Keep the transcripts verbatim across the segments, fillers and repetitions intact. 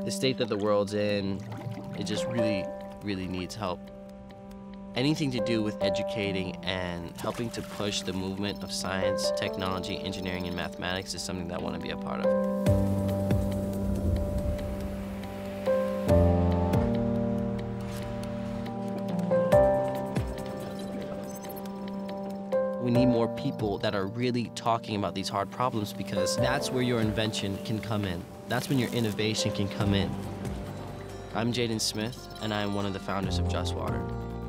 The state that the world's in, it just really, really needs help. Anything to do with educating and helping to push the movement of science, technology, engineering, and mathematics is something that I want to be a part of. We need more people that are really talking about these hard problems, because that's where your invention can come in. That's when your innovation can come in. I'm Jaden Smith, and I am one of the founders of Just Water.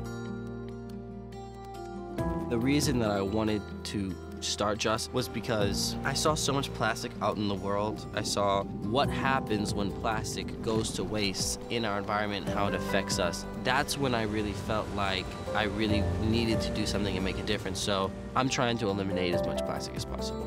The reason that I wanted to start Just was because I saw so much plastic out in the world. I saw what happens when plastic goes to waste in our environment and how it affects us. That's when I really felt like I really needed to do something and make a difference. So I'm trying to eliminate as much plastic as possible.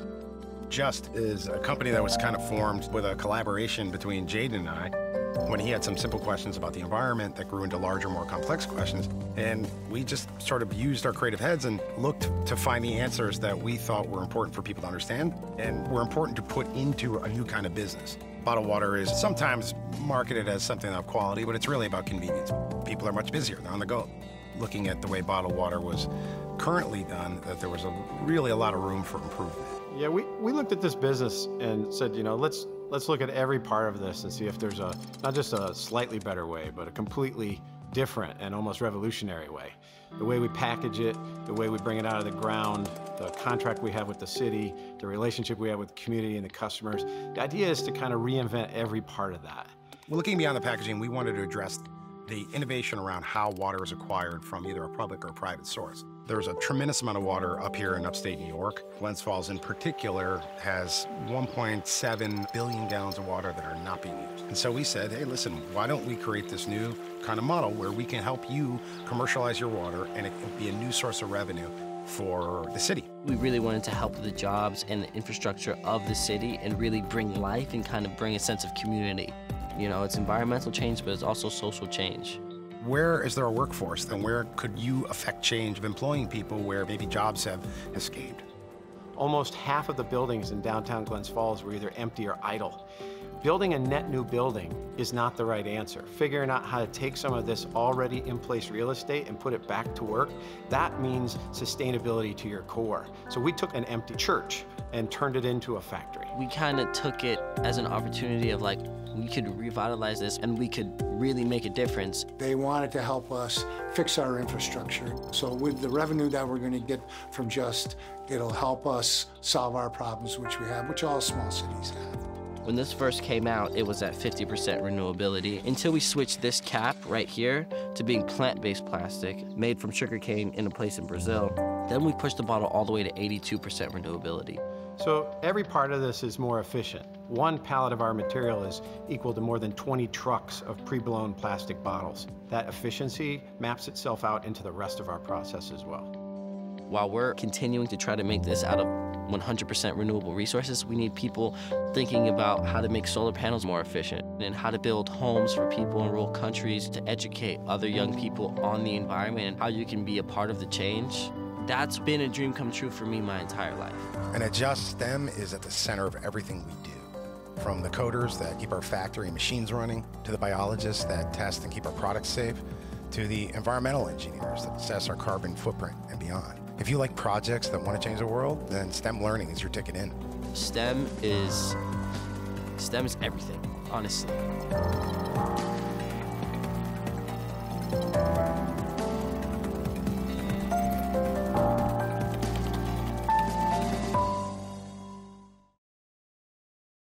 Just is a company that was kind of formed with a collaboration between Jaden and I, when he had some simple questions about the environment that grew into larger, more complex questions. And we just sort of used our creative heads and looked to find the answers that we thought were important for people to understand and were important to put into a new kind of business. Bottled water is sometimes marketed as something of quality, but it's really about convenience. People are much busier, they're on the go. Looking at the way bottled water was currently done, that there was a, really a lot of room for improvement. Yeah, we, we looked at this business and said, you know, let's let's look at every part of this and see if there's a, not just a slightly better way, but a completely different and almost revolutionary way. The way we package it, the way we bring it out of the ground, the contract we have with the city, the relationship we have with the community and the customers. The idea is to kind of reinvent every part of that. Well, looking beyond the packaging, we wanted to address the innovation around how water is acquired from either a public or a private source. There's a tremendous amount of water up here in upstate New York. Glens Falls in particular has one point seven billion gallons of water that are not being used. And so we said, hey, listen, why don't we create this new kind of model where we can help you commercialize your water and it can be a new source of revenue for the city. We really wanted to help the jobs and the infrastructure of the city and really bring life and kind of bring a sense of community. You know, it's environmental change, but it's also social change. Where is there a workforce? Then where could you affect change of employing people where maybe jobs have escaped? Almost half of the buildings in downtown Glens Falls were either empty or idle. Building a net new building is not the right answer. Figuring out how to take some of this already in place real estate and put it back to work, that means sustainability to your core. So we took an empty church and turned it into a factory. We kind of took it as an opportunity of like, we could revitalize this and we could really make a difference. They wanted to help us fix our infrastructure. So with the revenue that we're going to get from Just, it'll help us solve our problems, which we have, which all small cities have. When this first came out, it was at fifty percent renewability until we switched this cap right here to being plant-based plastic made from sugarcane in a place in Brazil. Then we pushed the bottle all the way to eighty-two percent renewability. So every part of this is more efficient. One pallet of our material is equal to more than twenty trucks of pre-blown plastic bottles. That efficiency maps itself out into the rest of our process as well. While we're continuing to try to make this out of one hundred percent renewable resources, we need people thinking about how to make solar panels more efficient and how to build homes for people in rural countries, to educate other young people on the environment and how you can be a part of the change. That's been a dream come true for me my entire life. And at Just, STEM is at the center of everything we do. From the coders that keep our factory machines running, to the biologists that test and keep our products safe, to the environmental engineers that assess our carbon footprint and beyond. If you like projects that want to change the world, then STEM learning is your ticket in. STEM is, STEM is everything, honestly.